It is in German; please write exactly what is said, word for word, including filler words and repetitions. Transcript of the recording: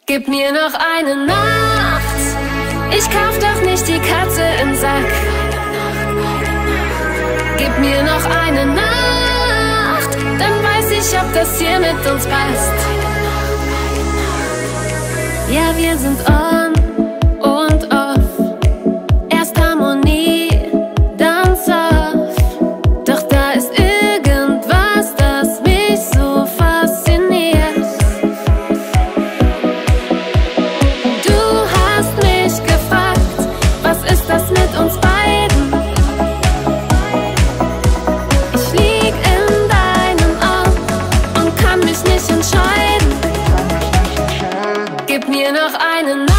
Gib mir noch eine Nacht, ich kauf doch nicht die Katze im Sack. Gib mir noch eine Nacht, dann weiß ich, ob das hier mit uns passt. Ja, wir sind on und off, erst Harmonie, dann soft. Doch da ist irgendwas, das mich so fasziniert. Du hast mich gefragt, was ist das mit uns beiden? Ich lieg in deinem Arm und kann mich nicht entscheiden. Gib mir noch eine Nacht.